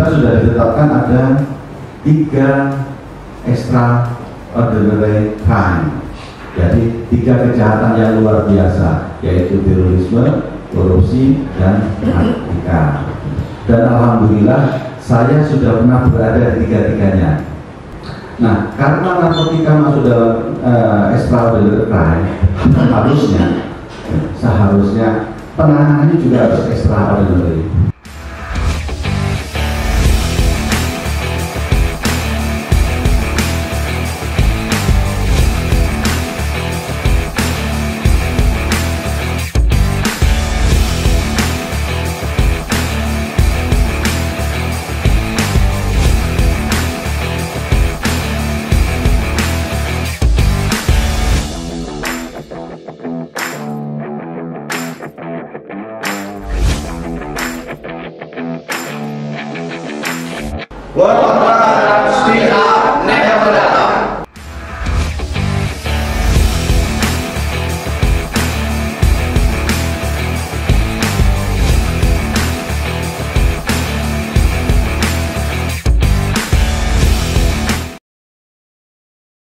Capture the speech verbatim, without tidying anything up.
kita sudah ditetapkan ada tiga extraordinary crime. Jadi tiga kejahatan yang luar biasa, yaitu terorisme, korupsi, dan narkotika. Dan alhamdulillah saya sudah pernah berada di tiga-tiganya. Nah, karena narkotika masuk dalam uh, extraordinary crime, harusnya seharusnya penanganannya juga harus extraordinary. What